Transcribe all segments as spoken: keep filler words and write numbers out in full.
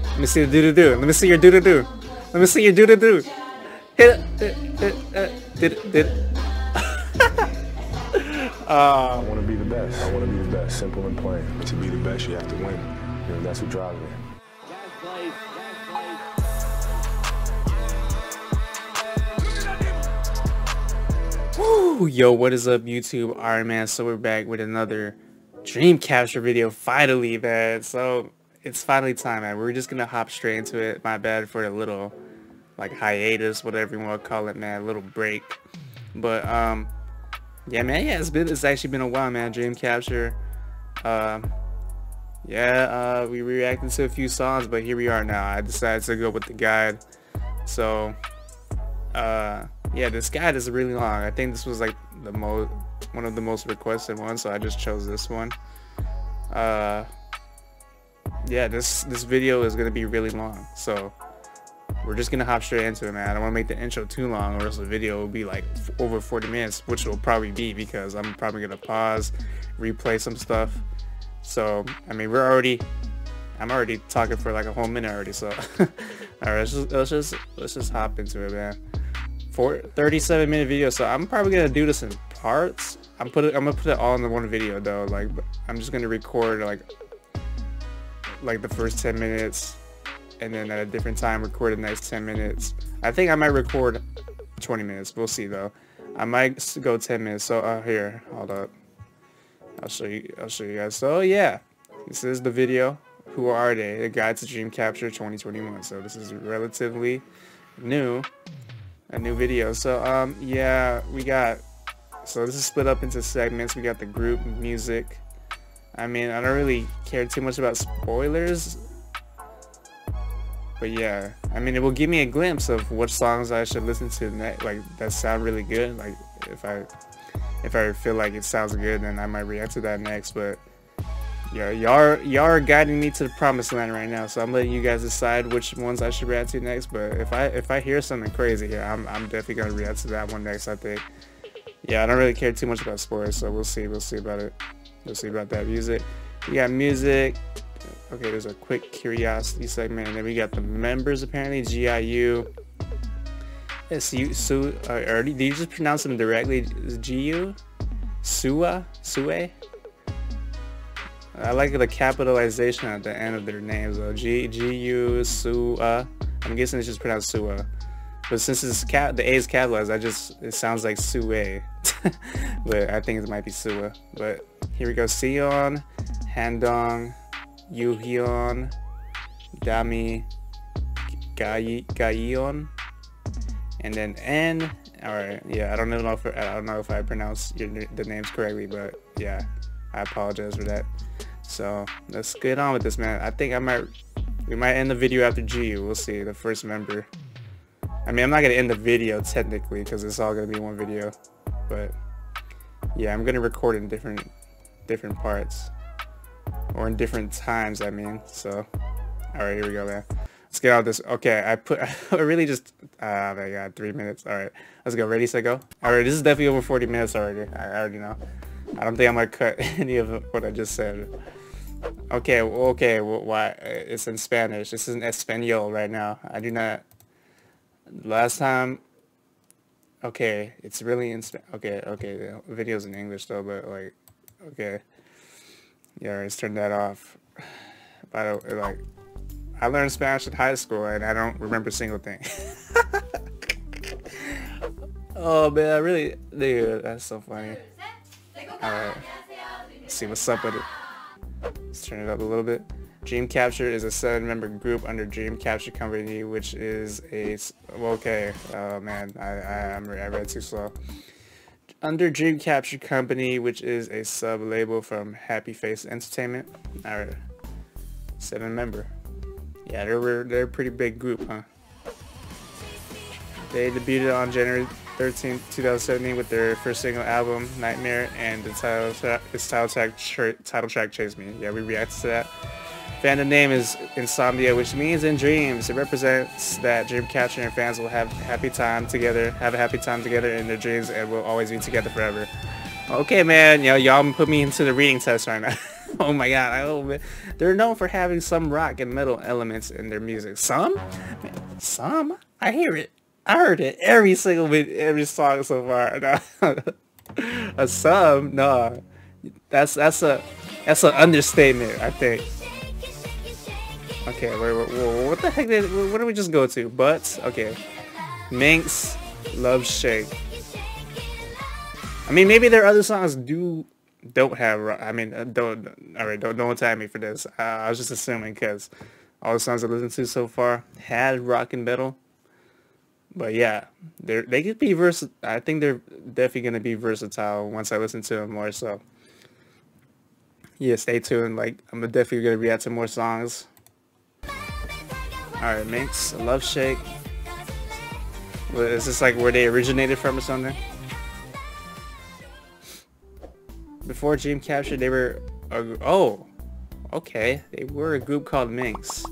Let me see the do do do. Let me see your do do do. Let me see your do do do. Hit it. Hit it. Did it. Did it. I want to be the best. I want to be the best. Simple and plain. To be the best, you have to win. You know, that's what drives me. Woo! Yo, what is up, YouTube? Iron Man. So we're back with another Dreamcatcher video. Finally, man. So it's finally time, man. We're just gonna hop straight into it. My bad for a little like hiatus, whatever you want to call it, man. A little break. But um. Yeah, man. Yeah, it's been it's actually been a while, man. Dreamcatcher. Um, yeah, uh, we reacted to a few songs, but here we are now. I decided to go with the guide. So, uh, yeah, this guide is really long. I think this was like the most one of the most requested ones, so I just chose this one. Uh, yeah, this this video is gonna be really long, so we're just gonna hop straight into it, man. I don't want to make the intro too long, or else the video will be like over forty minutes, which will probably be because I'm probably gonna pause, replay some stuff. So I mean, we're already, I'm already talking for like a whole minute already. So all right, let's just let's just let's just hop into it, man. For thirty-seven minute video, so I'm probably gonna do this in parts. I'm put it, I'm gonna put it all in the one video though. Like I'm just gonna record like like the first ten minutes. And then at a different time record the next ten minutes. I think I might record twenty minutes. We'll see though. I might go ten minutes. So uh, here, hold up. I'll show you. I'll show you guys. So yeah, this is the video. Who are they? A guide to Dreamcatcher twenty twenty-one. So this is relatively new, a new video. So um yeah, we got. So this is split up into segments. We got the group music. I mean, I don't really care too much about spoilers. But yeah, I mean, it will give me a glimpse of what songs I should listen to next, like that sound really good. Like if I, if I feel like it sounds good, then I might react to that next. But yeah, y'all, y'all are guiding me to the promised land right now. So I'm letting you guys decide which ones I should react to next. But if I, if I hear something crazy here, I'm, I'm definitely gonna react to that one next. I think. Yeah, I don't really care too much about spoilers, so we'll see. We'll see about it. We'll see about that music. We got music. Okay, there's a quick curiosity segment, and then we got the members apparently. G I U. S U. Su. Uh, or did you just pronounce them directly? G U. Sua. Sue. I like the capitalization at the end of their names though. G G U Sua. I'm guessing it's just pronounced Sua. But since it's cap, the A is capitalized, I just it sounds like Sue. But I think it might be Sua. But here we go. Sion, Handong, Yuhyun, Dami, Gai, Gaion, and then N. All right, yeah, I don't know if I don't know if I pronounce your, the names correctly, but yeah, I apologize for that. So let's get on with this, man. I think I might we might end the video after G U. We'll see the first member. I mean, I'm not gonna end the video technically because it's all gonna be one video, but yeah, I'm gonna record in different different parts. Or in different times, I mean. So, all right, here we go, man. Let's get out of this. Okay, I put. I really just. Ah, oh my God, three minutes. All right, let's go. Ready, set, go. All right, this is definitely over forty minutes already. I already know. I don't think I'm gonna cut any of what I just said. Okay, well, okay. Well, why? It's in Spanish. This is in Espanol right now. I do not. Last time. Okay, it's really in. Sp okay, okay. The video's in English though, but like, okay. Yeah, let's turn that off. By the way, like, I learned Spanish in high school and I don't remember a single thing. Oh man, I really, dude, that's so funny. Alright, let's see what's up with it. Let's turn it up a little bit. Dreamcatcher is a seven-member group under Dreamcatcher Company, which is a, well, okay, oh man, I, I, I'm, I read too slow. Under Dreamcatcher Company, which is a sub-label from Happy Face Entertainment. Alright. Seven member. Yeah, they're, they're a pretty big group, huh? They debuted on January thirteenth, two thousand seventeen with their first single album, Nightmare, and the title track, its title track, title track Chase Me. Yeah, we reacted to that. Fandom name is INSOMNIA, which means in dreams. It represents that Dreamcatcher and fans will have a happy time together, have a happy time together in their dreams, and will always be together forever. Okay, man, you know, y'all put me into the reading test right now. Oh my god, I hope it. They're known for having some rock and metal elements in their music. Some? Some? I hear it. I heard it every single bit, every song so far. No. A some? No. That's that's a that's an understatement, I think. Okay, wait, wait, wait, what the heck did what did we just go to? But okay. Minx, Love Shake. I mean, maybe their other songs do don't have. I mean, don't. All right, don't don't attack me for this. Uh, I was just assuming because all the songs I listened to so far had rock and metal. But yeah, they they could be vers. I think they're definitely gonna be versatile once I listen to them more. So yeah, stay tuned. Like I'm definitely gonna react to more songs. All right, Minx, Love Shake. Well, is this like where they originated from or something? Before Dreamcatcher, they were a, oh, okay, they were a group called Minx.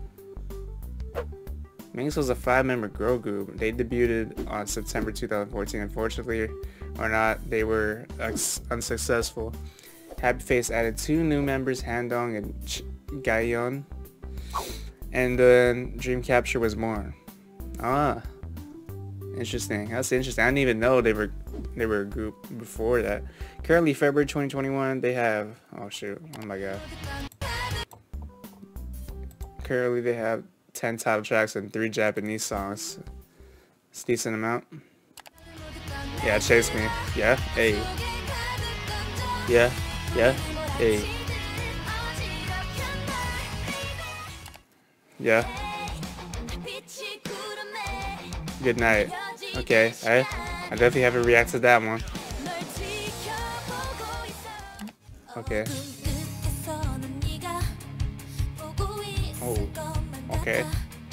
Minx was a five-member girl group. They debuted on September two thousand fourteen. Unfortunately, or not, they were unsuccessful. Happy Face added two new members, Handong and Ch Gaeyeon, and then Dreamcatcher was born. Ah. Interesting. That's interesting. I didn't even know they were they were a group before that. Currently, February twenty twenty-one, they have oh shoot, oh my god. Currently, they have ten title tracks and three Japanese songs. It's a decent amount. Yeah, Chase Me. Yeah, hey. Yeah, yeah, hey. Yeah. Good night. Okay, I, I definitely haven't reacted to that one. Okay. Oh, okay.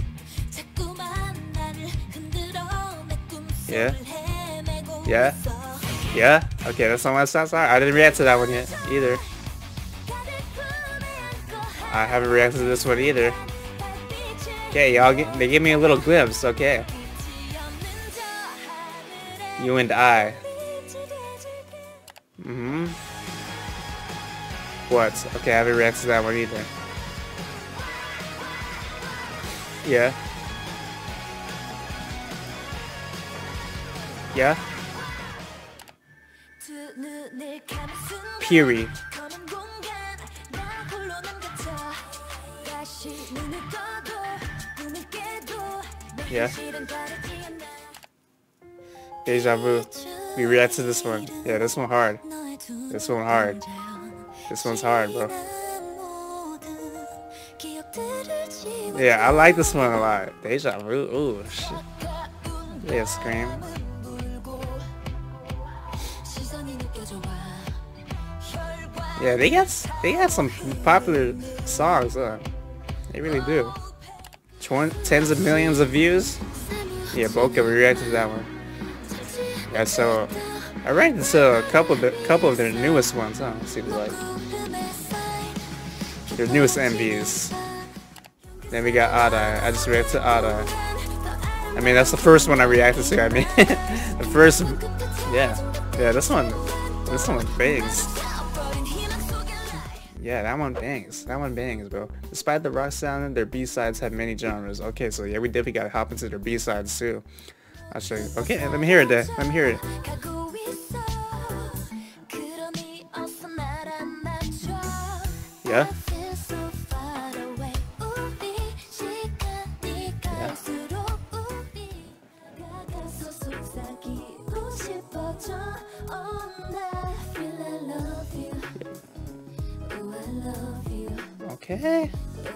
Yeah. Yeah. Yeah. Okay, that's not my sounds are. I didn't react to that one yet either. I haven't reacted to this one either. Okay, y'all, they give me a little glimpse. Okay. You and I. Mm-hmm. What? Okay, I haven't reacted to that one either. Yeah. Yeah. Piri. Yeah. Deja Vu. We react to this one. Yeah, this one hard. This one hard. This one's hard, bro. Yeah, I like this one a lot. Deja Vu. Ooh, shit. Yeah, Scream. Yeah, they got they got some popular songs. Huh? They really do. Twen tens of millions of views. Yeah, Boca, we reacted to that one. Yeah, so I ranked into a couple of the, couple of their newest ones. Huh? Let's see if we like their newest M Vs. Then we got Ada. I just reacted to Ada. I mean, that's the first one I reacted to. I mean, the first, yeah, yeah. This one, this one bangs. Yeah, that one bangs. That one bangs, bro. Despite the rock sound, their B-sides have many genres. Okay, so yeah, we definitely gotta hop into their B-sides too. I'll show you. Okay, let me hear it then. Let me hear it. Yeah. Okay.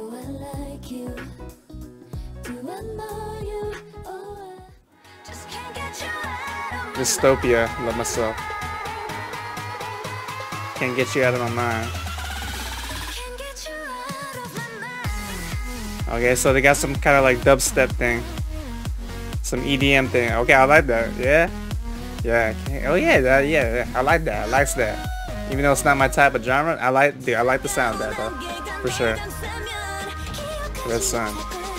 Dystopia, love myself. Can't get you out of my mind. Okay, so they got some kind of like dubstep thing. Some E D M thing. Okay, I like that. Yeah. Yeah. Oh yeah, that, yeah, I like that. I like that. Even though it's not my type of genre, I like dude, I like the sound of that though. For sure. Red Sun.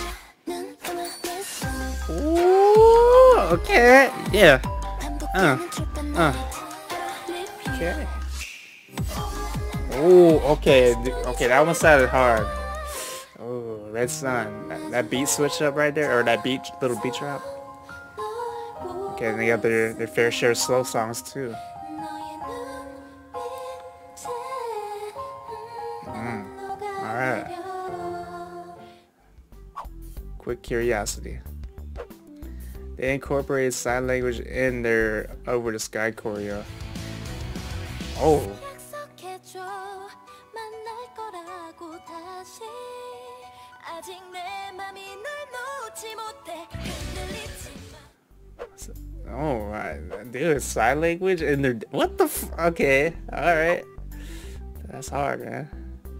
Ooh, okay. Yeah. Uh. Uh. Okay. Oh, okay, okay, that one sounded hard. Oh, Red Sun, that, that beat switch up right there, or that beat little beat drop. Okay, and they got their their fair share of slow songs too. Mm. All right. Quick curiosity. They incorporated sign language in their Over the Sky choreo. Oh. Oh, right. Dude, sign language in their... What the f... Okay, alright. That's hard, man.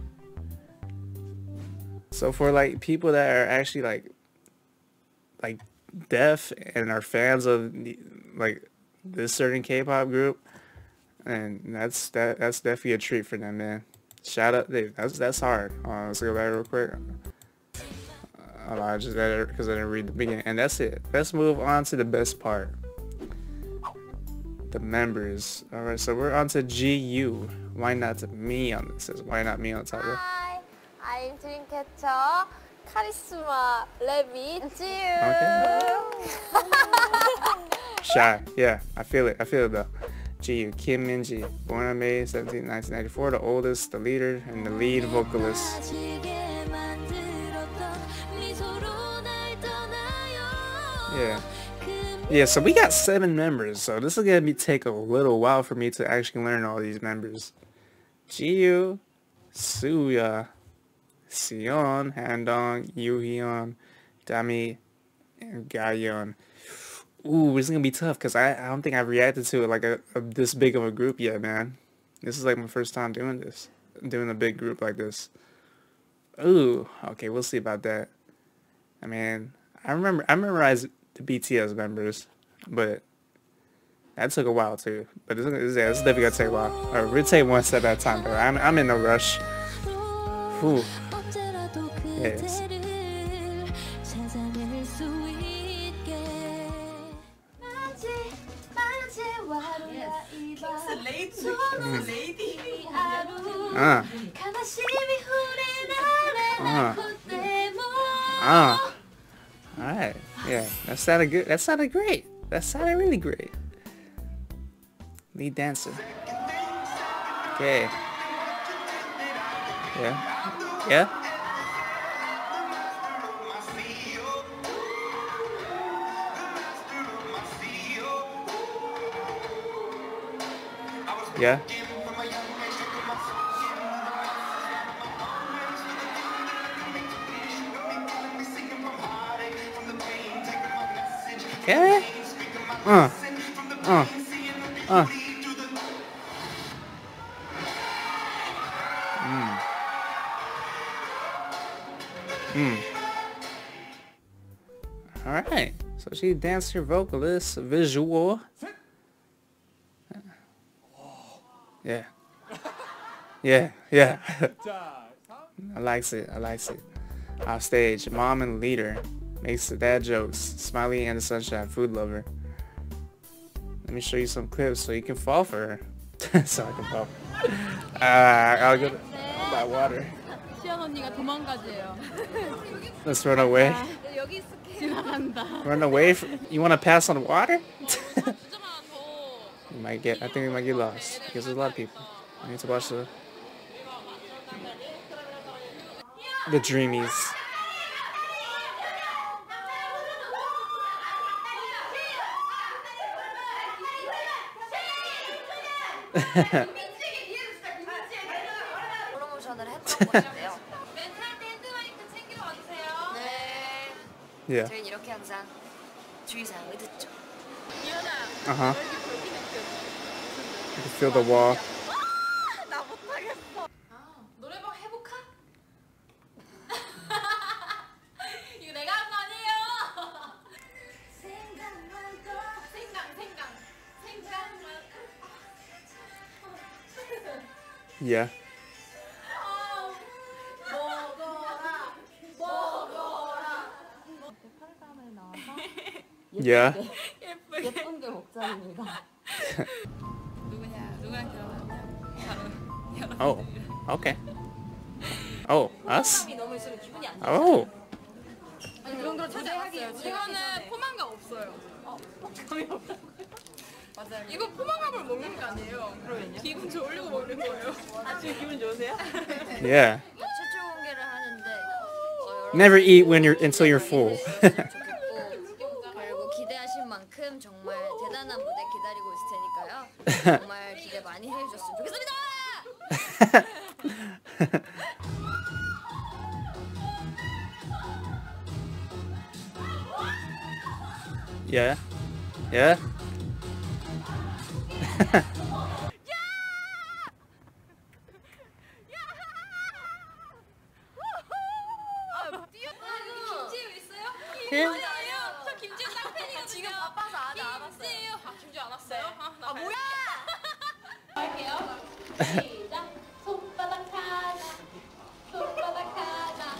So for, like, people that are actually, like, like, deaf and are fans of, like, this certain K-pop group, and that's that that's definitely a treat for them, man. Shout out, dude. That's that's hard. Uh, let's go back real quick. Uh, I just read it because I didn't read the beginning, and that's it. Let's move on to the best part. The members. All right, so we're on to G U. Why not me on this? Says why not me on top of it? Hi, I'm Dreamcatcher. Charisma, Levi, Jiu. Okay. Shy. Yeah, I feel it. I feel it though. G U, Kim Min-ji, born on May seventeenth, nineteen ninety-four, the oldest, the leader, and the lead vocalist. Yeah. Yeah, so we got seven members, so this is gonna be take a little while for me to actually learn all these members. G U, Suya, Sion, Handong, Yuhyun, Dami, and Gayeon. Ooh, this is gonna be tough because I, I don't think I've reacted to it like a, a this big of a group yet, man. This is like my first time doing this, doing a big group like this. Ooh, okay, we'll see about that. I mean, I remember I memorized the B T S members, but that took a while too. But this, this, yeah, this is definitely gonna take a while. All right, we'll take one step at a time, though. I'm I'm in no rush. Ooh. Yes. Ah. Ah. Ah. Alright. Yeah. That sounded good. That sounded great. That sounded really great. Lead dancer. Okay. Yeah. Yeah. Yeah. Okay. Uh. Uh. Uh. Mm. Mm. All right. So she dancer, vocalist, visual. Yeah. Yeah, yeah. I likes it. I likes it. Off stage, mom and leader. Makes dad jokes. Smiley and the sunshine. Food lover. Let me show you some clips so you can fall for her. So I can fall. Uh, I'll go buy water. Let's run away. Run away from, you want to pass on water? You might get, I think we might get lost because there's a lot of people. I need to watch the the Dreamies. Yeah. Uh-huh. You can feel the wall. Yeah. Yeah. 예쁜 게 목적입니다. Oh. Okay. Oh, us? Oh. 그 정도로 찾아왔어요. 이거는 포만감 없어요. 어, 맞아요. 이거 포만감을 먹는 게 아니에요. 그러면요? 기분 좋으려고 먹는 거예요. 아, 지금 기분 좋으세요? Yeah. 최초 공개를 하는데 어, Never eat when you're until you're full. 그리고 기대하신 만큼 정말 대단한 무대 기다리고 있을 테니까요. 정말 기대 많이 해주셨으면 좋겠습니다. Yeah. Yeah. 김지우 있어요? 예? 아니 아니요. 저 김지우 쌍팬이거든요. 지금 바빠서 아직 안 왔어요. 김지우. 아 김지우 안 왔어요? 아, 나 아 뭐야? 할게요. 시작. 손바닥 하나. 손바닥 하나.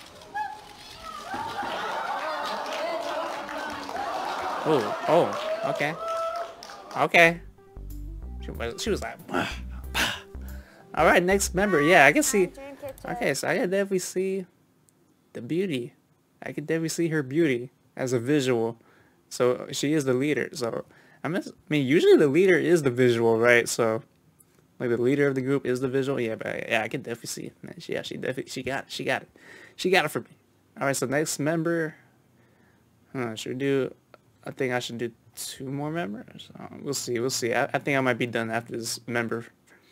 Oh, oh, okay. Okay. She was, she was like, "Bah, bah." All right, next member. Yeah, I can see. Okay, so I can definitely see the beauty. I can definitely see her beauty as a visual. So she is the leader. So I mean, I mean, usually the leader is the visual, right? So like the leader of the group is the visual. Yeah, but yeah, I can definitely see it. Man, yeah, she definitely she got it. She got it. She got it for me. All right, so next member. Huh, should we do? I think I should do two more members. Uh, we'll see. We'll see. I, I think I might be done after this member.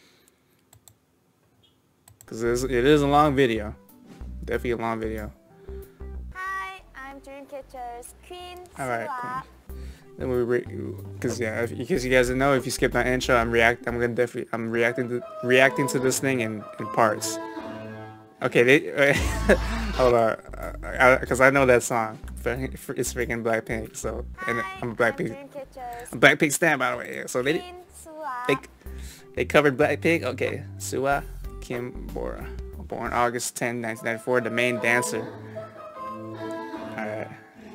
Because it is, it is a long video. Definitely a long video. Hi, I'm Dreamcatcher's Queen. Alright, cool. Then we re because yeah, because you guys didn't know, if you skipped my intro, I'm react I'm gonna definitely I'm reacting to reacting to this thing in, in parts. Okay, they hold on, because uh, I, I know that song. It's freaking Blackpink, so and I'm a Blackpink. I'm Blackpink stan, by the way. So they they they covered Blackpink. Okay, Suwa Kim Bora, born August tenth, nineteen ninety-four, the main dancer. All right.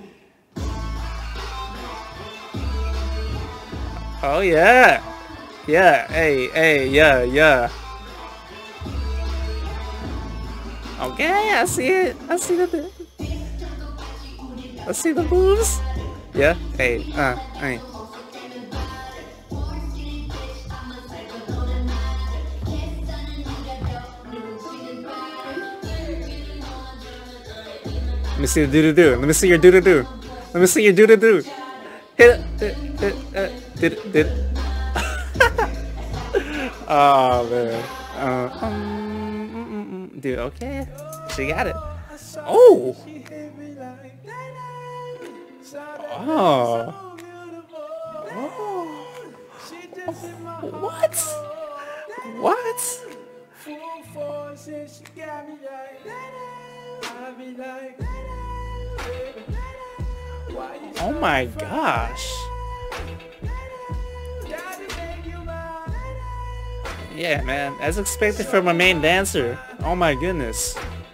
Oh yeah, yeah. Hey, hey, yeah, yeah. Okay, I see it. I see the. I see the moves. Yeah. Hey. Uh. Hey. Let me see the do do do. Let me see your do do do. Let me see your do do do. Hit it. Hit it. Did it. Did it. Oh man. Uh, um, dude. Okay. She got it. Oh. Oh. Oh. What? What? Oh my gosh. Yeah, man, as expected from a main dancer. Oh my goodness.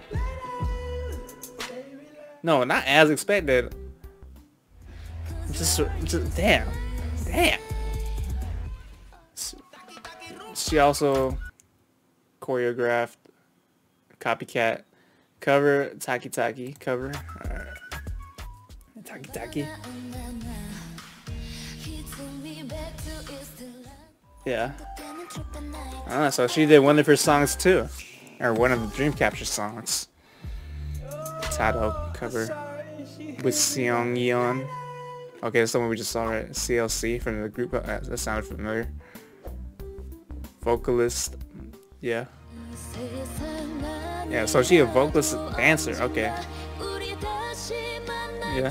No, not as expected. Just, just damn, damn. She also choreographed Copycat cover, Taki Taki cover. Alright. Taki Taki. Yeah. Ah, so she did one of her songs too, or one of the Dreamcatcher songs. Title cover with Seong Yeon. Okay, that's the one we just saw, right? C L C from the group. Uh, that sounded familiar. Vocalist, yeah. Yeah, so she a vocalist dancer. Okay. Yeah.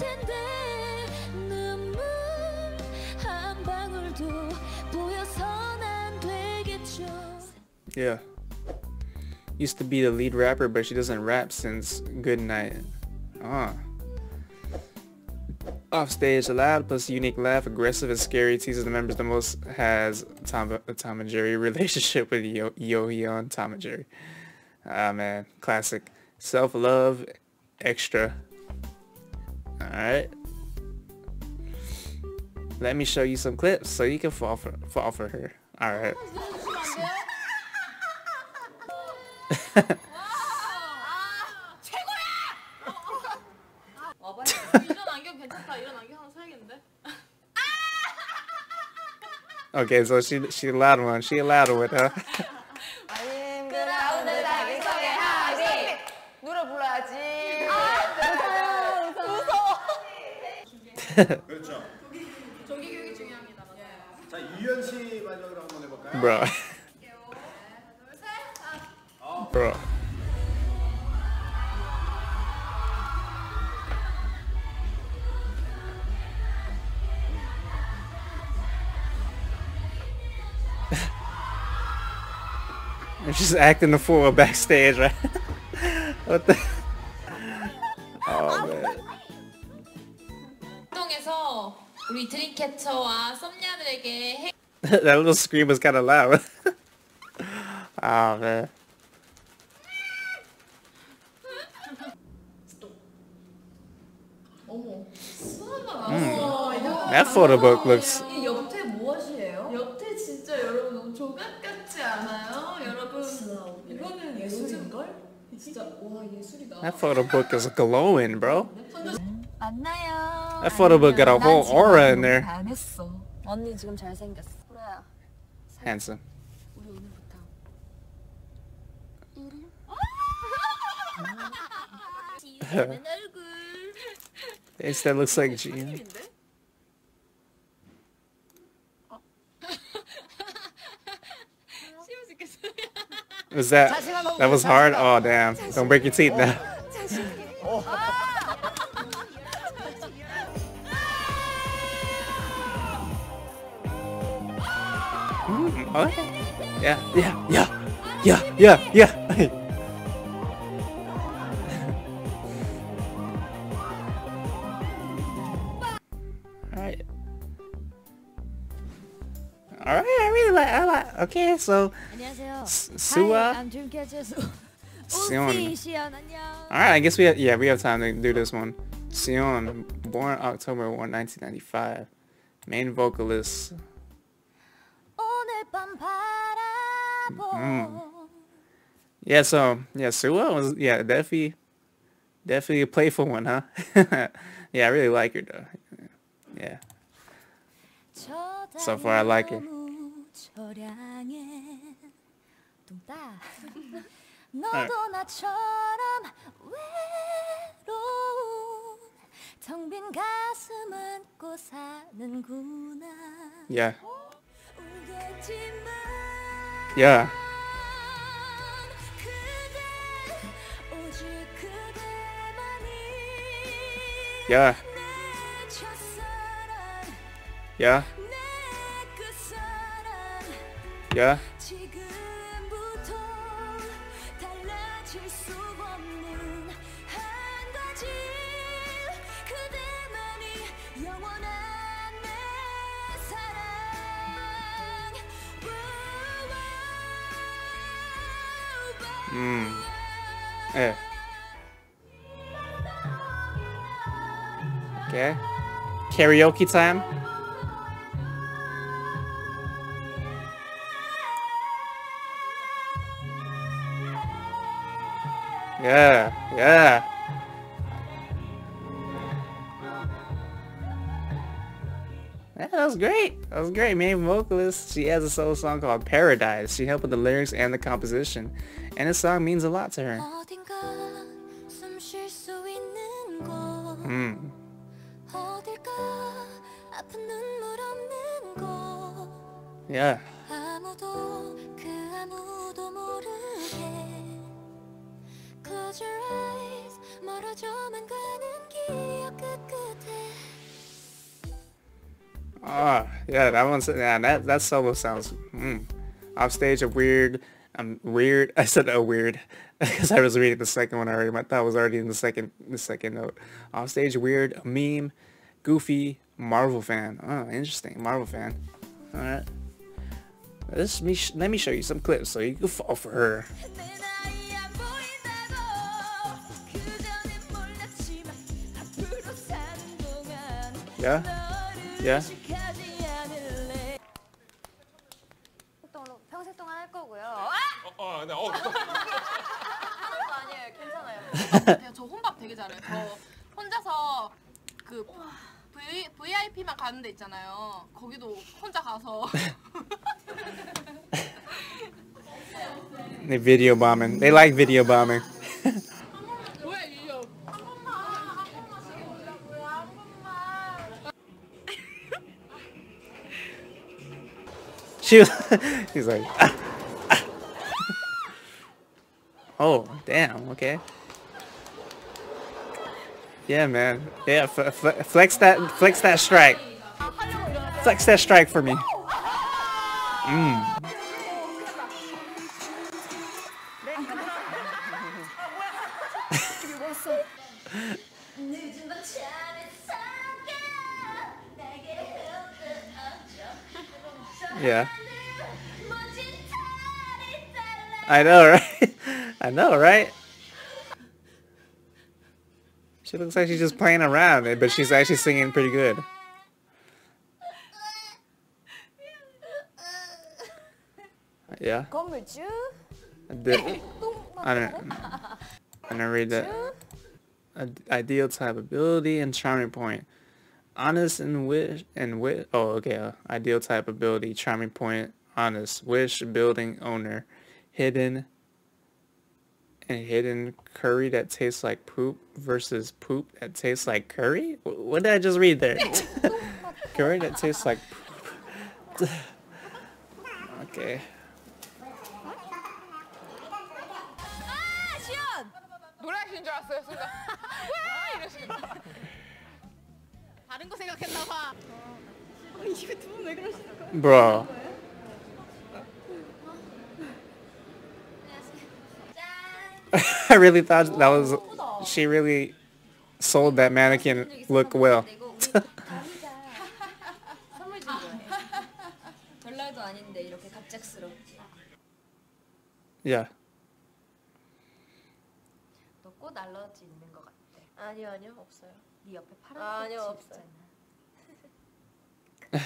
Yeah. Used to be the lead rapper, but she doesn't rap since Good Night. Ah. Off stage, a loud plus unique laugh, aggressive and scary, teases the members the most, has Tom, a Tom and Jerry relationship with Yo Yohyun, Tom and Jerry. Ah man, classic. Self-love, extra. Alright. Let me show you some clips so you can fall for, fall for her. Alright. 이런 안경 괜찮다. 이런 안경 하나 사야겠는데. Okay, so she she allowed one. She allowed her with her. 그라운드 자기소개 하기. 노래 불러야지. 그렇죠. 조기 교육이 중요합니다. 자, 이현 씨 마지막으로 한번 해볼까요? Bro. Bro. They're just acting the fool backstage, right? What the? Oh man. 활동에서 우리 드림캐쳐와 썸녀들에게 해. That little scream was kind of loud. Oh man. 어머. 수아가 Mm. That photo book looks. 이 옆에 무엇이에요? 옆에 진짜 여러분 너무 조각 같지 않아요? 여러분 이거는 예술인걸? 진짜 와 예술이다. That photo book is glowing, bro. 만나요. That photo book got a whole aura in there. 반했어. 언니 지금 잘생겼어. 그래야. Handsome. 우리 오늘부터 이름? 지는 얼굴. Face that looks like Gene. Was that that was hard? Oh damn! Don't break your teeth now. Mm, okay. Yeah, yeah, yeah, yeah, yeah, yeah. Alright. Alright, I really like, I like, okay, so, 안녕하세요. Sua? I'm Dreamcatcher. Sion. 시연 안녕. Alright, I guess we have, yeah, we have time to do this one. Sion, born October first, nineteen ninety-five. Main vocalist. 오늘 밤 바라보. Mm. Yeah, so, yeah, Sua was, yeah, definitely, definitely a playful one, huh? Yeah, I really like her, though. Yeah. So far, I like her. 너도 나처럼 외로운 텅빈 가슴 안고 사는구나. Yeah. 울겠지만 Yeah. 그대 오직 그대만이 Yeah. 내 첫사랑 Yeah. 내 끝사랑 Yeah. 지금부터 달라질 수 없는 한 가지 그대만이 영원한 내 사랑. Mm. Yeah. Okay. Karaoke time. Yeah, yeah. Yeah, that was great. That was great. Main vocalist. She has a solo song called Paradise. She helped with the lyrics and the composition. And this song means a lot to her. 어딘가 숨 쉴 수 있는 곳 Mm. 어딜까 아픈 눈물 없는 곳 Yeah. 아무도 그 아무도 모르게 Close your eyes 멀어져만 가는 기억 끝끝에. Ah, yeah, that one's yeah, that that solo sounds mm. Off stage a weird. I'm weird. I said a weird because I was reading the second one already. My thought was already in the second the second note. Off stage weird, a meme, goofy, Marvel fan. Oh, interesting, Marvel fan. All right. This me let me show you some clips so you can fall for her. Yeah. Yeah. 평생 동안 할 거고요. 어, 어, 네, 어. 같아요. 저 혼밥 되게 잘해요. 저 혼자서 그 V, 브이아이피만 가는 데 있잖아요. 거기도 혼자 가서 They video bombing. They like video bombing. 뭐야 이거? 한 번만 한 번만 찍어보자고요. 한 번만. She was, he's like, ah, ah. Oh, damn, okay. Yeah, man. Yeah, f f flex that, flex that strike. Flex that strike for me. Mm. Yeah. I know, right? I know, right? She looks like she's just playing around, but she's actually singing pretty good. Yeah. The, I don't. I don't read that. Ideal type, ability and charming point. Honest and wish and wit. Oh, okay. Uh, ideal type, ability, charming point, honest, wish, building, owner, hidden, and hidden curry that tastes like poop versus poop that tastes like curry. What did I just read there? Curry that tastes like poop. Okay. 노래하시는 줄 알았어요, 순간. 와! 이러시는 다른 거 생각했나 봐. 어, 이거 두 분 왜 그러시는 거예요? Bro. I really thought that was, she really sold that mannequin look well. 선물 준 거예요. 별날도 아닌데 이렇게 갑작스럽게. Yeah. 너 꽃 알러지 있는 것 같아. 아니요, 아니요, 없어요. 네 옆에 파란 아니요, 꽃이 없어요. 있잖아.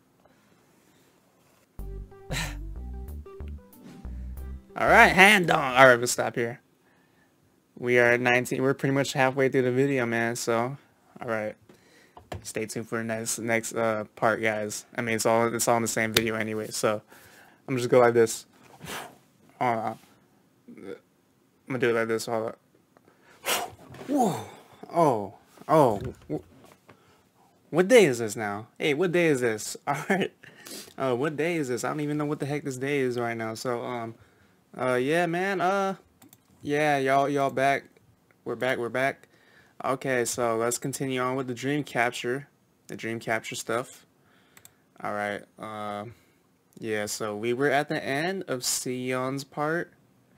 Alright, hand dong. Alright, we'll stop here. We are at nineteen. We're pretty much halfway through the video, man. So, alright. Stay tuned for the next next uh, part, guys. I mean, it's all it's all in the same video anyway. So, I'm just gonna go like this. Hold on. I'm gonna do it like this. Hold on. Whoa. Oh. Oh. What day is this now? Hey, what day is this? Alright. Uh, what day is this? I don't even know what the heck this day is right now. So, um, uh, yeah, man. Uh, yeah, y'all, y'all back. We're back. We're back. Okay, so let's continue on with the Dreamcatcher, the Dreamcatcher stuff. Alright. Uh, yeah. So we were at the end of Sion's part.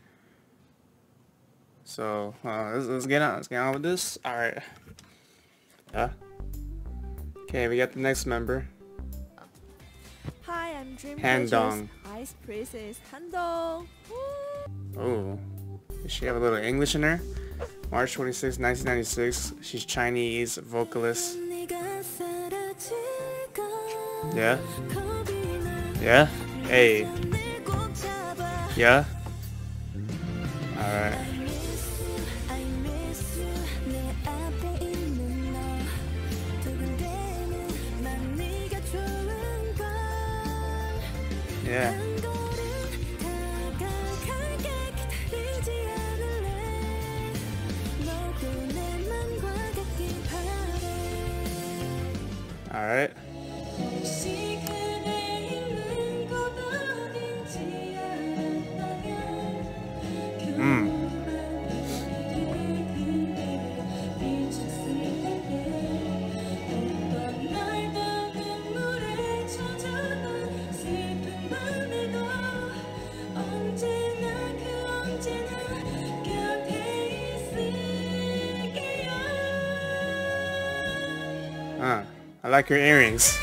So uh, let's, let's get on. Let's get on with this. All right. Uh, okay, we got the next member. Hi, I'm Handong. Dreamcatcher's Ice Princess Handong. Oh, does she have a little English in her? March twenty-sixth, nineteen ninety-six. She's Chinese vocalist. Yeah. Yeah. Hey. Yeah. All right. Yeah. All right. Mm. Uh, I like your earrings.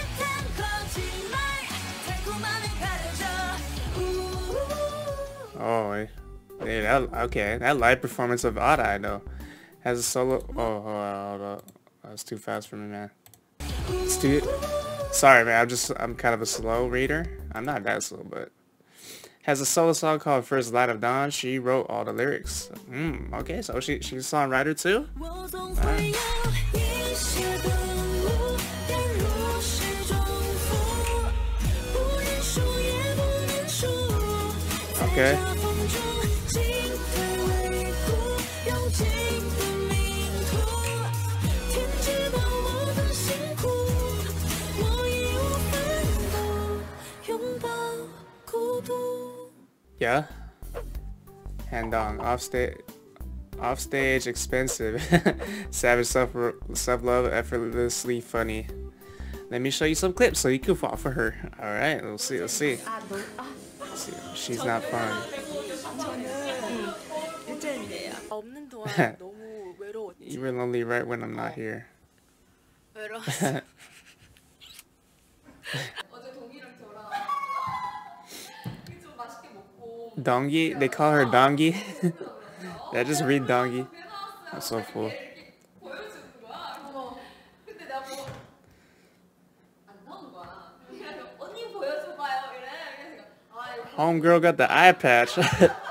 Oh, yeah, that, okay. That live performance of Odd Eye though has a solo. Oh, hold on, hold on. That's too fast for me, man. It's too. Sorry, man. I'm just. I'm kind of a slow reader. I'm not that slow, but has a solo song called First Light of Dawn. She wrote all the lyrics. Hmm, okay, so she she's a songwriter too? Alright. Okay. Yeah. Hand on. Off stage. Off stage. Expensive. Savage self self love. Effortlessly funny. Let me show you some clips so you can fall for her. All right. Let's see. Let's see. Let's see. She's not fun. You were lonely right when I'm not here. Dongi? They call her Dongi? Did I just read Dongi? That's so full. Homegirl got the eye patch.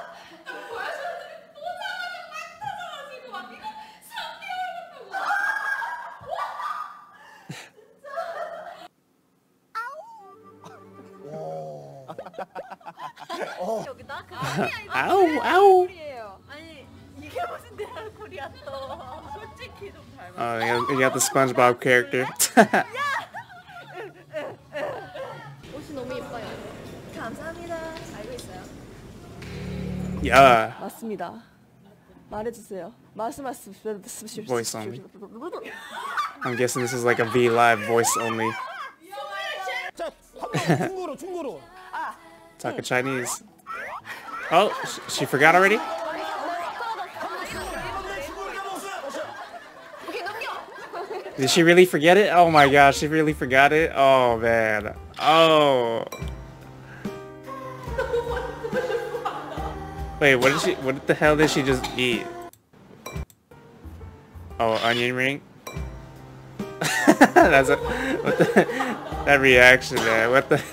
Ow, ow. Oh, you got the SpongeBob character. Yeah. 맞습니다. 말해주세요. 말씀하십시오. Voice only. I'm guessing this is like a V Live voice only. Talking Chinese. Oh, sh she forgot already? Did she really forget it? Oh my gosh, she really forgot it? Oh man. Oh. Wait, what did she, what the hell did she just eat? Oh, onion ring? That's a, what the, that reaction, man, what the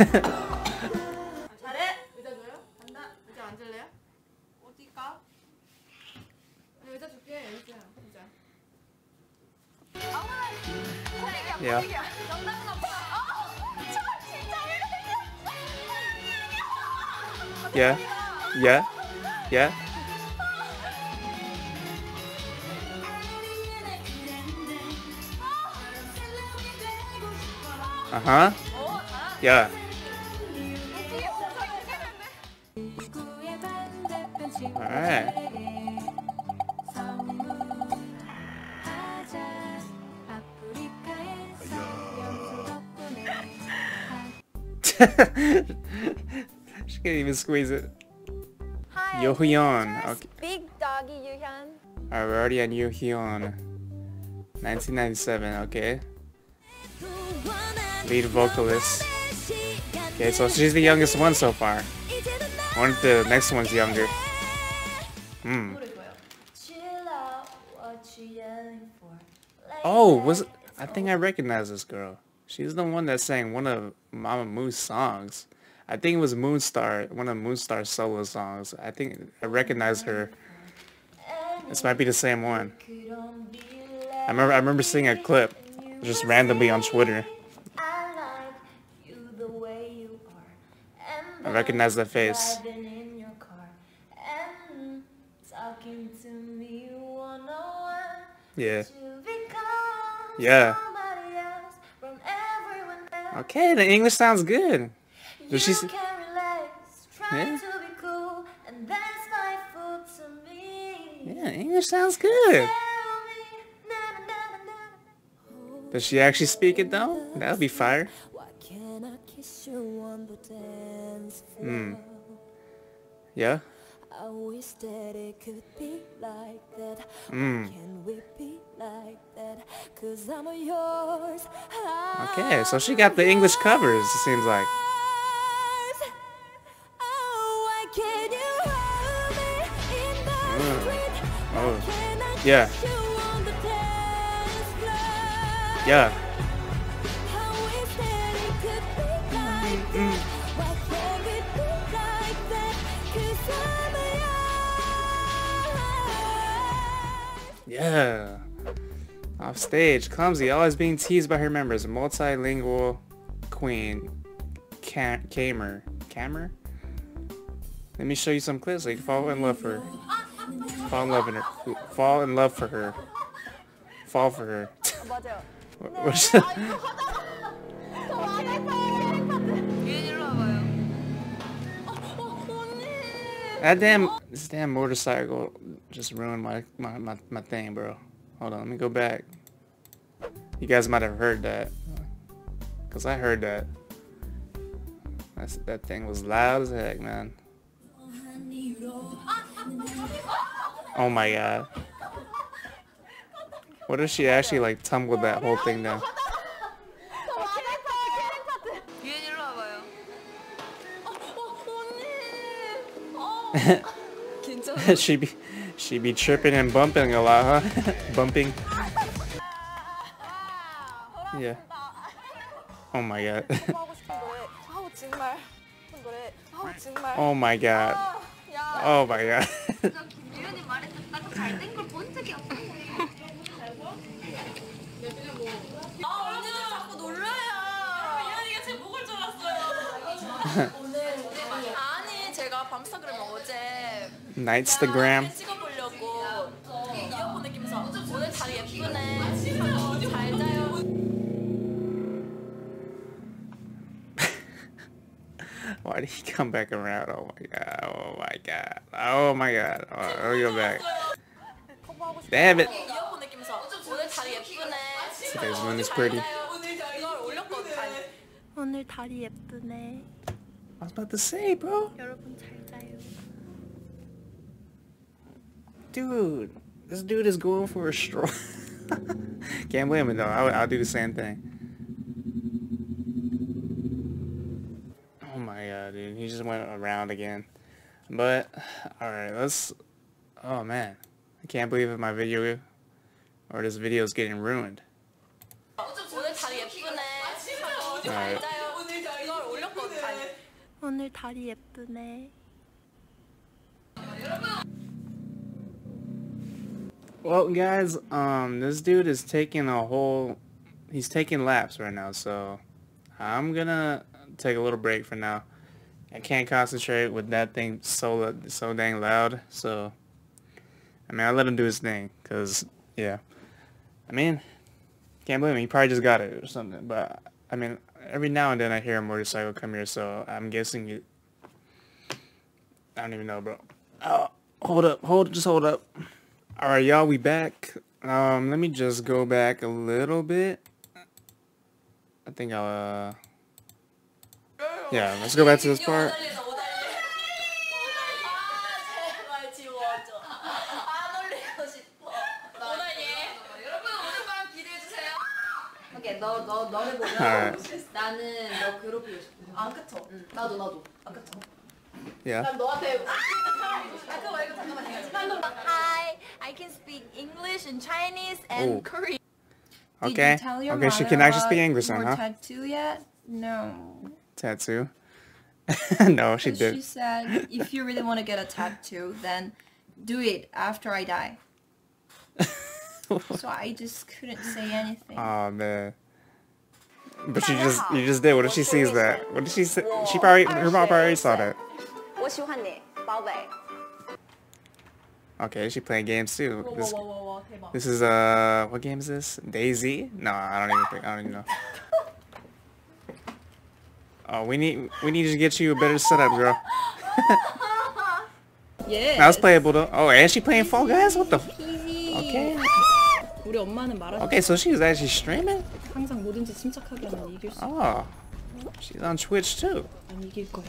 Yeah. Yeah. Yeah. Yeah. Uh-huh. Yeah. Alright. She can't even squeeze it. Yohyun. Okay. Big doggy Yohyun. Alright, we're already on Yohyun. nineteen ninety-seven, okay. Lead vocalist. Okay, so she's the youngest one so far. I wonder if the next one's younger. Hmm. Oh, was it? I think I recognize this girl. She's the one that sang one of Mama Moo's songs. I think it was Moonstar, one of Moonstar's solo songs. I think I recognize her. This might be the same one. I remember I remember seeing a clip just randomly on Twitter. I recognize the face. Yeah. Yeah. Okay, the English sounds good. Does she? Yeah. Yeah, English sounds good. Does she actually speak it though? That would be fire. Hmm. Yeah. Hmm. Okay, so she got the English covers, it seems like. Mm. Oh. Yeah. Yeah. Mm. Yeah. Off stage, clumsy, always being teased by her members. Multilingual queen. Cam Kamer. Camer? Let me show you some clips so you can fall in love for her. Fall in love in her. Fall in love for her. Fall for her. 맞아요. What- what's 아, that? 이거 하다가 저 안에서 유엔 일로 와봐요. That damn, this damn motorcycle just ruined my, my, my, my thing, bro. Hold on, let me go back. You guys might have heard that. Cause I heard that. That's, that thing was loud as heck, man. Oh my god. What if she actually like tumbled that whole thing down? 유엔 일로 와봐요. she be, she be tripping and bumping a lot, huh? Bumping. Yeah. Oh my god. 하고 싶은 노래. 아우 정말. 싶은 노래. 아우 정말. Oh my god. 야. Oh my god. 유엔이 말했었다가 잘된 걸 본 적이 없어. 아 언니는 자꾸 놀라요. 유엔이가 제 목을 졸았어요. 아니 제가 밤스타그램 어제 Nightstagram. 찍어보려고 이어폰 느끼면서 오늘 다리 예쁘네 하고 잘 자요. Why did he come back around? Oh my god. Oh my god. Oh my god. Oh, let me go back. Damn it. 이어폰 느끼면서 오늘 다리 예쁘네. Today's moon is pretty. 이걸 올렸거든. 오늘 다리 예쁘네. I was about to say, bro. 여러분 잘 자요. Dude, this dude is going for a stroll. Can't blame him though. I'll, I'll do the same thing. Oh my god, dude. He just went around again. But, alright, let's... Oh man. I can't believe that my video... Or this video is getting ruined. 오늘 다리 예쁘네 하고 잘 Alright. 자요. 이걸 올렸거든. 오늘 다리 예쁘네. Well, guys, um, this dude is taking a whole... He's taking laps right now, so... I'm gonna take a little break for now. I can't concentrate with that thing so so dang loud, so... I mean, I let him do his thing, because, yeah. I mean, can't believe him. He probably just got it or something, but, I mean, every now and then I hear a motorcycle come here, so I'm guessing it... I don't even know, bro. Oh, hold up, hold, just hold up. Alright, y'all, we back. Um, let me just go back a little bit. I think I'll, uh... Yeah, let's go back to this part. 제발 지워줘. 안 올리고 싶어. 오늘 얘. 여러분 오늘 밤 기대해 주세요. 오케이 너 너 너를 보면 Alright. 나는 너 괴롭히고 싶어. 아 그쵸? 응. 나도 나도. 아 그쵸? Yeah. 난 너한테. 아 그거 말고 잠깐만 해야지. Hi, I can speak English and Chinese and Oh. Korean. Okay. Did you tell your Okay, she mother can actually about speak English your then, huh? tattoo yet? No. Tattoo. No, she She did. said if you really want to get a tattoo, then do it after I die. So I just couldn't say anything. Oh man. But you just you just did. What if she sees that? What did she say? She probably her mom probably already saw that. 我喜欢你，宝贝。 Okay, she playing games too. This, 와와와 대박. this is uh what game is this? Daisy? No, I don't even think I don't even know. Oh, we need we need to get you a better setup, girl. Yeah. That was playable though. Oh, and she playing Fall Guys? What the? F okay. 우리 엄마는 말하지. Okay, so she was actually streaming. 항상 뭐든지 침착하게 하면 이길 수. Oh, she's on Twitch too. 안 이길 거야.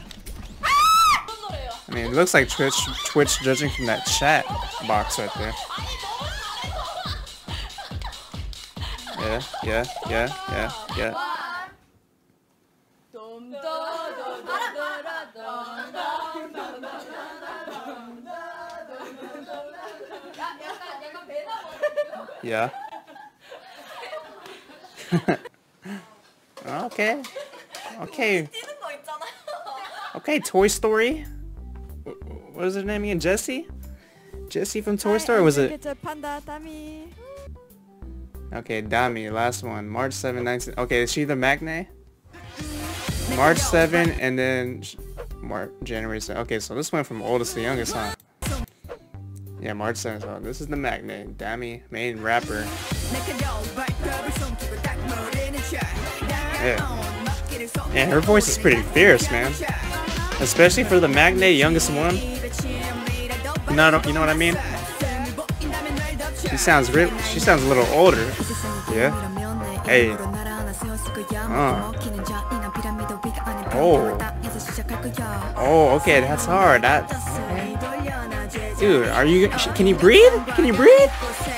I mean, it looks like Twitch, Twitch judging from that chat box right there. Yeah, yeah, yeah, yeah, yeah. Yeah. Okay. Okay. Okay, Toy Story. What is her name again? Jessie? Jessie from Toy Story, or was it? 재판다 다미. Okay, Dami, last one. March seventh, nineteen... Okay, is she the Magne? March seventh, and then... March, January seventh. Okay, so this went from oldest to youngest, huh? Yeah, March seventh. So this is the Magne. Dami, main rapper. Yeah. And her voice is pretty fierce, man. Especially for the Magne, youngest one. You know, you know what I mean? She sounds real. She sounds a little older. Yeah. Hey. Uh. Oh. Oh. Okay, that's hard. That. Dude, are you? Can you breathe? Can you breathe?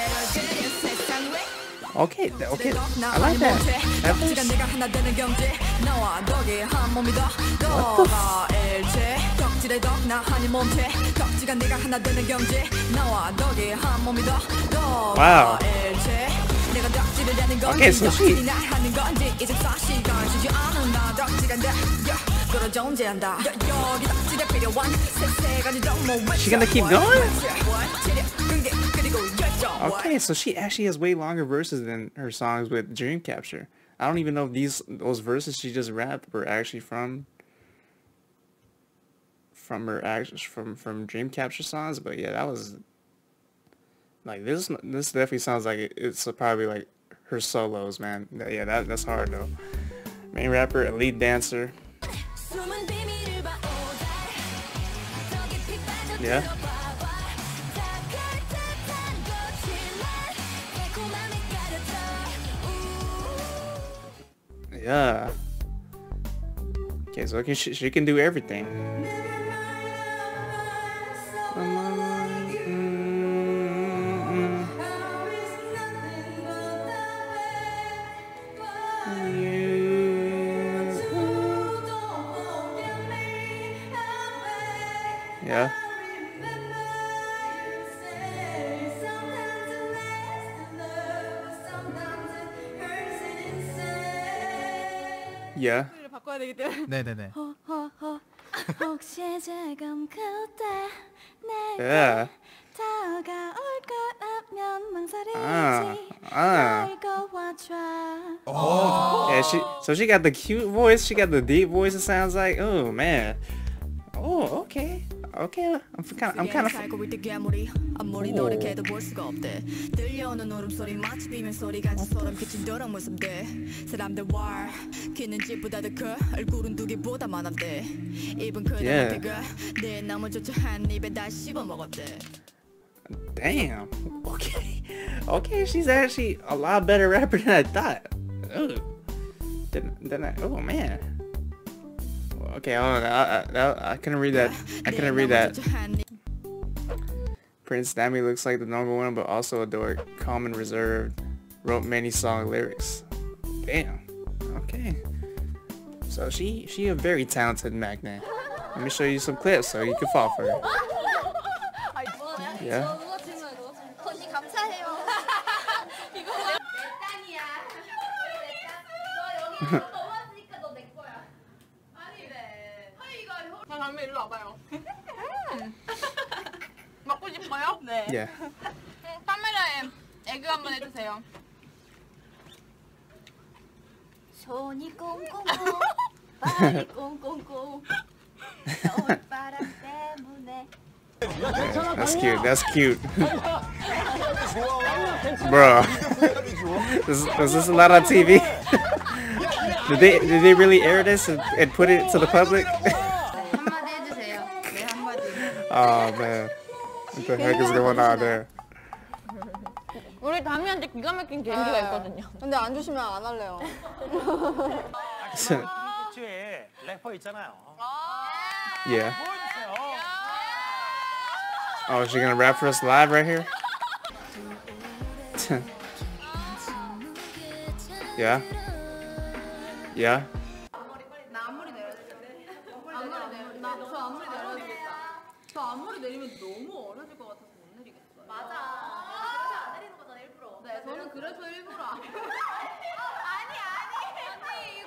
Okay. Okay. I like that. That was... What the f- Wow. Okay, so she... She gonna keep going? Okay, so she actually has way longer verses than her songs with Dreamcatcher. I don't even know if these those verses she just rapped were actually from from her actually from from Dreamcatcher songs, but yeah, that was like this. This definitely sounds like it, it's probably like her solos, man. Yeah, that that's hard though. Main rapper, lead dancer. Yeah. Yeah. Okay, so can she, she can do everything. Yeah. Yeah. 바꿔야 되기 때문에. 네네네. Yeah. Ah. Ah. Oh. Yeah, she so she got the cute voice, she got the deep voice, it sounds like. Oh man. Oh, okay. Okay. I'm kind of I'm kind of Yeah. Damn. Okay. Okay, she's actually a lot better rapper than I thought. Ugh. Then, then I, oh man. Okay, hold on. I, I, I couldn't read that. I couldn't read that. Prince Dami looks like the number one, but also a dork. Calm and reserved. Wrote many song lyrics. Damn. Okay. So she she a very talented Magne. Let me show you some clips so you can fall for her. Yeah. 다음에 일로 와봐요. 먹고 싶어요? 네. Yeah. 카메라에 애교 한번 해주세요. 손이 꽁꽁꽁 발이 꽁꽁꽁 겨울바람 때문에. That's cute. That's cute. Bro. Is, is this a lot on T V? Did they did they really air this and, and put it to the public? 한마디 해주세요. 네, 한마디. Oh man. What the heck is going on there? 우리 다미한테 기가 막힌 개인기가 있거든요. 근데 안 주시면 안 할래요. 뒤에 래퍼 있잖아요. Yeah. Oh, is she gonna rap for us live right here? Yeah. Yeah. 나 앞머리 내려주세요. 앞머리 내려. 나저 앞머리 내려주겠다. 저 앞머리 내리면 너무 어려질 것 같아서 못 내리겠어요. 맞아. 그래서 안 내리는 거잖아 일부러. 네, 저는 그래서 일부러 안. 아니 아니 아니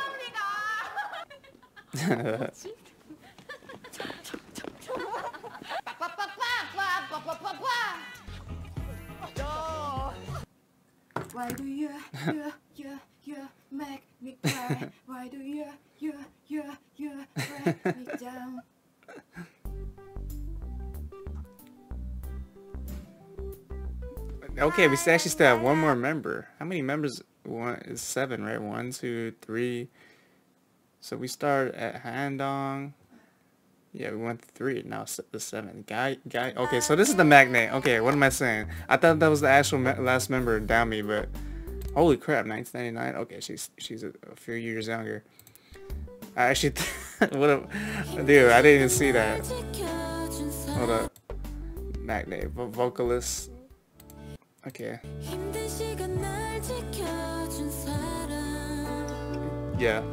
이거 언니가. 빡빡빡빡빡빡빡빡. Why do you, you, you, you make me cry? Why do you, you, you, you break me down? Okay, we actually still have one more member. How many members? One is seven, right? One, two, three. So we start at Handong. Yeah, we went three. Now it's the seven. Guy, guy. Okay, so this is the magnate. Okay, what am I saying? I thought that was the actual me last member down me, but holy crap, nineteen ninety-nine. Okay, she's she's a, a few years younger. I actually, what a, dude, I didn't even see that. Hold up, magnate, vo vocalist. Okay. Yeah.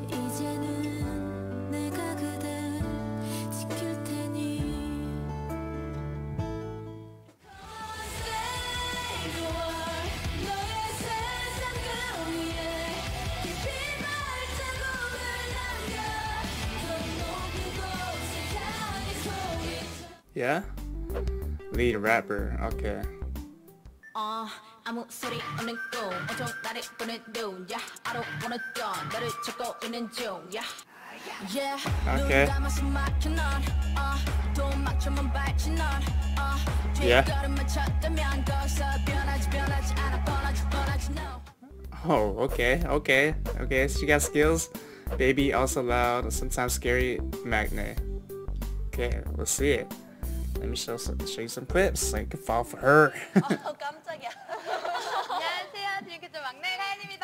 Yeah? Lead rapper, okay. 어 아무 소리 없는 꿈 온통 나를 보내도 yeah I don't wanna done 나를 찾고 있는 중 yeah yeah Okay. 눈 감아서 막혀 넌 어, 돈 맞춰만 밟지 넌 어, Yeah. 뒷걸음만 쳤다면 거기서 변하지 변하지 않아 뻔하지 뻔하지 no. Oh, okay, okay, okay. She got skills. Baby, also loud, sometimes scary, magnate. Okay, let's see it. Let me show some, show you some clips so you can fall for her. 어 깜짝이야. 안녕하세요, 드림캐쳐 막내 가연입니다.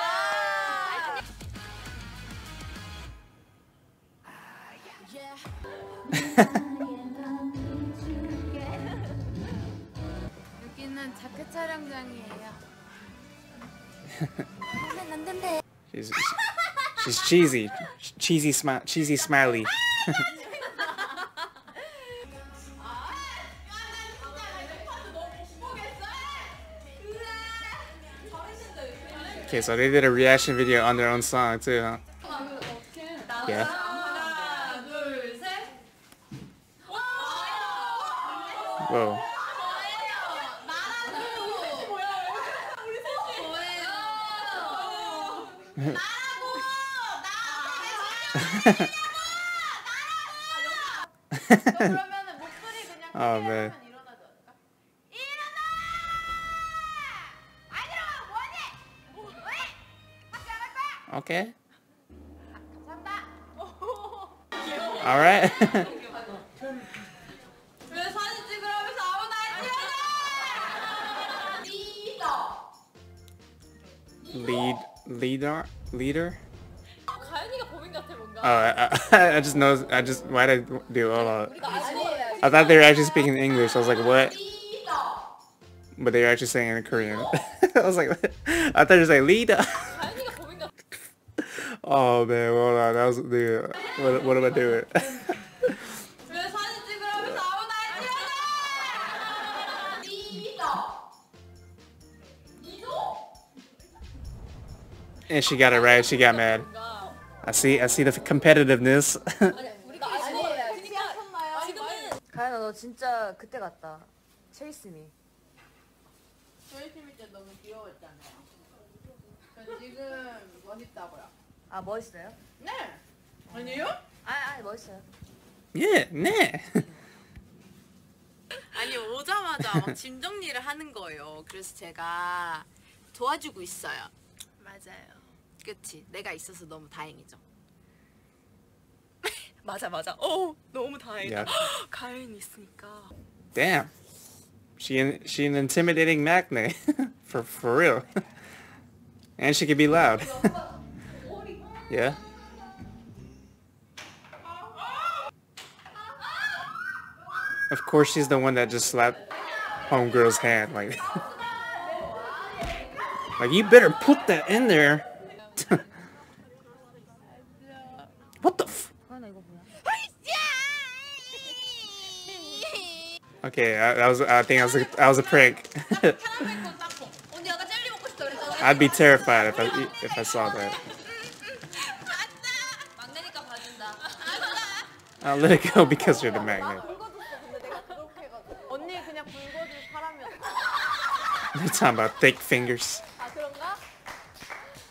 여기는 자켓 촬영장이에요. she's she's cheesy, cheesy smile, cheesy smiley. Okay, so they did a reaction video on their own song too, huh? Yeah. 하나, 둘, 셋. Whoa. 그러면은 목소리 그냥 Oh 크게 man. 하면 일어나지 않을까? 일어나! 안 일어나! 뭐하니? 왜? 학교 안 할 거야? Okay. 감사합니다. All right. 왜 사진 찍으라면서 아무나 안 찍어줘? 리더. Lead, leader, leader. 가연이가 범인 같아 뭔가. Oh, I, I, I just know. I just why did I do all that? I thought they were actually speaking English. I was like, what? But they were actually saying it in Korean. I was like, I thought you were saying leader. 가연이가 범인 같아. Oh man, hold on. That was dude. What, what am I doing? 왜 사진 찍으라면서 아무나 안 찍어줘? 리더. 리더? And she got it right. She got mad. I see. I see the competitiveness. 우리가 아니에요. 그러니까 지금은 가연아 너 진짜 그때 같다. 체이스미. 저희 팀일 때 너무 귀여웠잖아요. 저 지금 멋있다고요. 아 멋있어요? 네. 아니에요? 아, 아 멋있어요. Yeah, nah. 아니 오자마자 막 짐 정리를 하는 거예요. 그래서 제가 도와주고 있어요. 맞아요. 그치? 내가 있어서 너무 다행이죠. 맞아 맞아. 어 너무 다행이다. Yeah. 가연이 있으니까. Damn. She an, she an intimidating magnate. for for real. And she can be loud. Yeah. Of course, she's the one that just slapped homegirl's hand. Like, like you better put that in there. What the f? 가연아 이거 뭐야? Okay, I, that was. I think I was. A, I was a prank. 언니 아까 젤리 먹고 싶다 그랬잖아. I'd be terrified if I if I saw that. 막내니까 봐준다. I'll let it go because you're the magnet. 언니 그냥 굵어질 사람이었어. You're talking about thick fingers.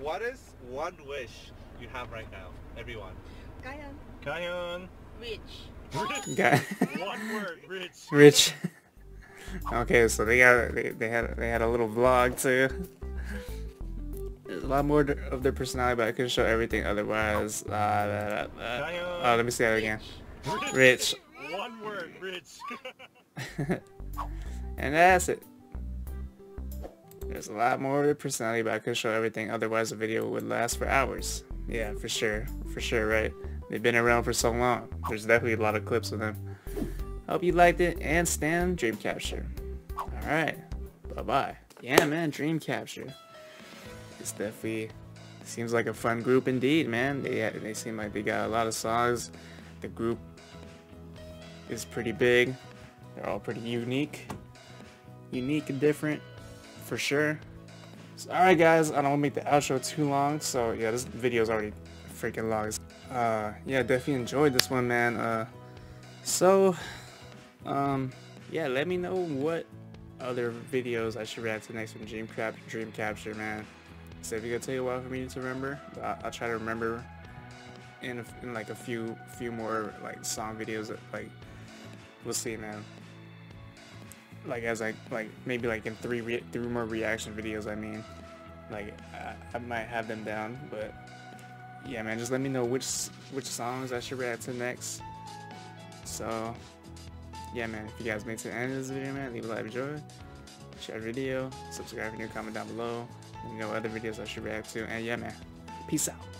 What is one wish you have right now, everyone? Kayan. Kayon. Rich. Guy. One word, rich. Rich. Okay, so they got they, they had they had a little vlog too. There's a lot more of their personality, but I couldn't show everything otherwise. Uh, uh, uh, oh, let me say that again. Rich. One word, rich. And that's it. There's a lot more of their personality, but I couldn't show everything, otherwise the video would last for hours. Yeah, for sure. For sure, right? They've been around for so long. There's definitely a lot of clips of them. Hope you liked it, and stand Dreamcatcher. Alright. Bye-bye. Yeah, man, Dreamcatcher. It's definitely seems like a fun group indeed, man. They, they seem like they got a lot of songs. The group is pretty big. They're all pretty unique. Unique and different, for sure. So, alright guys, I don't want to make the outro too long, so yeah, this video is already freaking long. Uh, yeah, definitely enjoyed this one, man. Uh, so, um, yeah, let me know what other videos I should react to next from Dreamcatcher, Dreamcatcher, man. So if you're gonna take a while for me to remember, but I'll, I'll try to remember in, a, in like a few, few more like song videos. That, like, we'll see, man. Like as I like maybe like in three re three more reaction videos. I mean, like I, I might have them down, but yeah, man, just let me know which which songs I should react to next. So yeah, man, if you guys made it to the end of this video, man, leave a like, enjoy, share the video, subscribe if you're new, comment down below. Let me know other videos I should react to, and yeah, man, peace out.